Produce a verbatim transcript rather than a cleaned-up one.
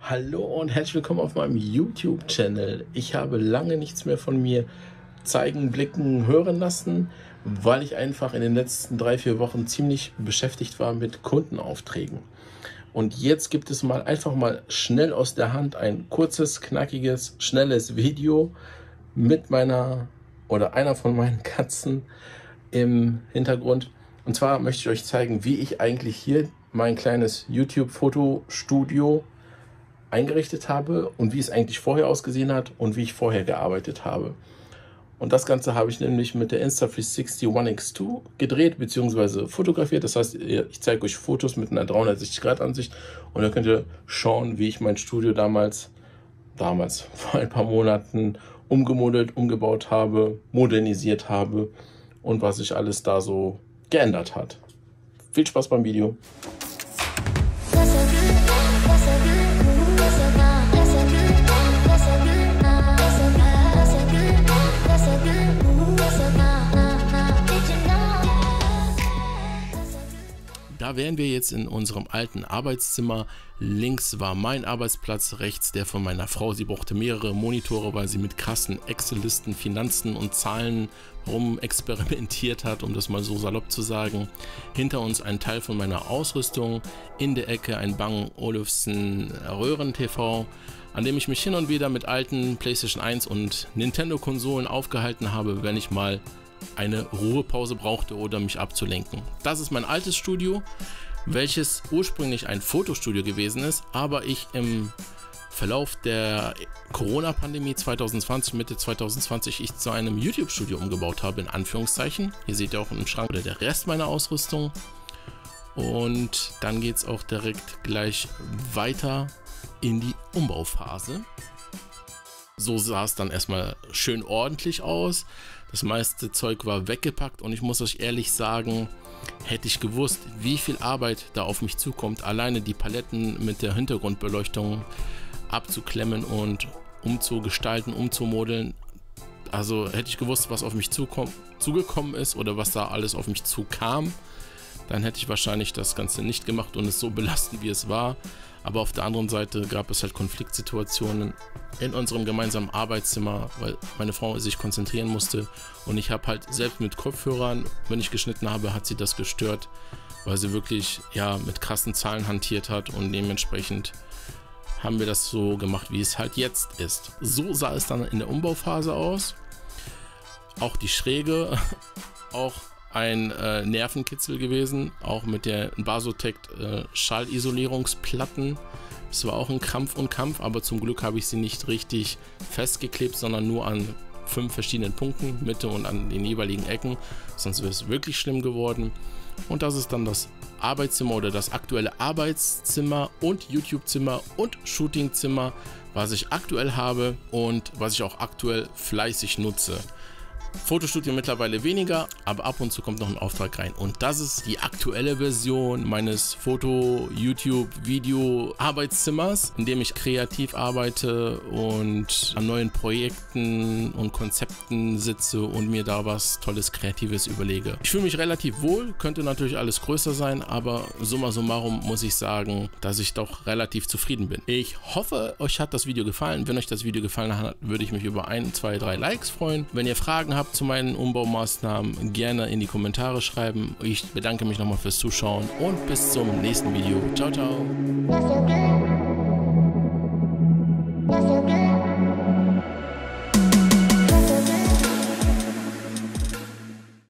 Hallo und herzlich willkommen auf meinem YouTube-Channel. Ich habe lange nichts mehr von mir zeigen, blicken, hören lassen, weil ich einfach in den letzten drei, vier Wochen ziemlich beschäftigt war mit Kundenaufträgen. Und jetzt gibt es mal einfach mal schnell aus der Hand ein kurzes, knackiges, schnelles Video mit meiner oder einer von meinen Katzen im Hintergrund. Und zwar möchte ich euch zeigen, wie ich eigentlich hier mein kleines YouTube-Fotostudio eingerichtet habe und wie es eigentlich vorher ausgesehen hat und wie ich vorher gearbeitet habe. Und das Ganze habe ich nämlich mit der Insta drei sechzig One X zwei gedreht bzw. fotografiert. Das heißt, ich zeige euch Fotos mit einer dreihundertsechzig Grad Ansicht und dann könnt ihr schauen, wie ich mein Studio damals, damals vor ein paar Monaten umgemodelt, umgebaut habe, modernisiert habe und was sich alles da so geändert hat. Viel Spaß beim Video. Da wären wir jetzt in unserem alten Arbeitszimmer. Links war mein Arbeitsplatz, rechts der von meiner Frau. Sie brauchte mehrere Monitore, weil sie mit krassen Excel-Listen, Finanzen und Zahlen rum experimentiert hat, um das mal so salopp zu sagen. Hinter uns ein Teil von meiner Ausrüstung, in der Ecke ein Bang Olufsen Röhren-T V, an dem ich mich hin und wieder mit alten PlayStation eins und Nintendo-Konsolen aufgehalten habe, wenn ich mal eine Ruhepause brauchte oder mich abzulenken. Das ist mein altes Studio, welches ursprünglich ein Fotostudio gewesen ist, aber ich im Verlauf der Corona-Pandemie zwanzig zwanzig, Mitte zwanzig zwanzig, ich zu einem YouTube-Studio umgebaut habe, in Anführungszeichen. Hier seht ihr auch im Schrank oder der Rest meiner Ausrüstung. Und dann geht es auch direkt gleich weiter in die Umbauphase. So sah es dann erstmal schön ordentlich aus. Das meiste Zeug war weggepackt und ich muss euch ehrlich sagen, hätte ich gewusst, wie viel Arbeit da auf mich zukommt, alleine die Paletten mit der Hintergrundbeleuchtung abzuklemmen und umzugestalten, umzumodeln. Also hätte ich gewusst, was auf mich zukommt, zugekommen ist oder was da alles auf mich zukam, dann hätte ich wahrscheinlich das Ganze nicht gemacht und es so belastend, wie es war. Aber auf der anderen Seite gab es halt Konfliktsituationen in unserem gemeinsamen Arbeitszimmer, weil meine Frau sich konzentrieren musste und ich habe halt selbst mit Kopfhörern, wenn ich geschnitten habe, hat sie das gestört, weil sie wirklich ja mit krassen Zahlen hantiert hat und dementsprechend haben wir das so gemacht, wie es halt jetzt ist. So sah es dann in der Umbauphase aus. Auch die Schräge, auch ein äh, Nervenkitzel gewesen, auch mit der Basotect äh, Schallisolierungsplatten. Es war auch ein Krampf und Kampf, aber zum Glück habe ich sie nicht richtig festgeklebt, sondern nur an fünf verschiedenen Punkten, Mitte und an den jeweiligen Ecken, sonst wäre es wirklich schlimm geworden. Und das ist dann das Arbeitszimmer oder das aktuelle Arbeitszimmer und YouTube-Zimmer und Shootingzimmer, was ich aktuell habe und was ich auch aktuell fleißig nutze. Fotostudio mittlerweile weniger, aber ab und zu kommt noch ein Auftrag rein. Und das ist die aktuelle Version meines Foto-, YouTube-, Video-Arbeitszimmers, in dem ich kreativ arbeite und an neuen Projekten und Konzepten sitze und mir da was Tolles, Kreatives überlege. Ich fühle mich relativ wohl, könnte natürlich alles größer sein, aber summa summarum muss ich sagen, dass ich doch relativ zufrieden bin. Ich hoffe, euch hat das Video gefallen. Wenn euch das Video gefallen hat, würde ich mich über ein, zwei, drei Likes freuen. Wenn ihr Fragen habt zu meinen Umbaumaßnahmen, gerne in die Kommentare schreiben. Ich bedanke mich nochmal fürs Zuschauen und bis zum nächsten Video. Ciao, ciao.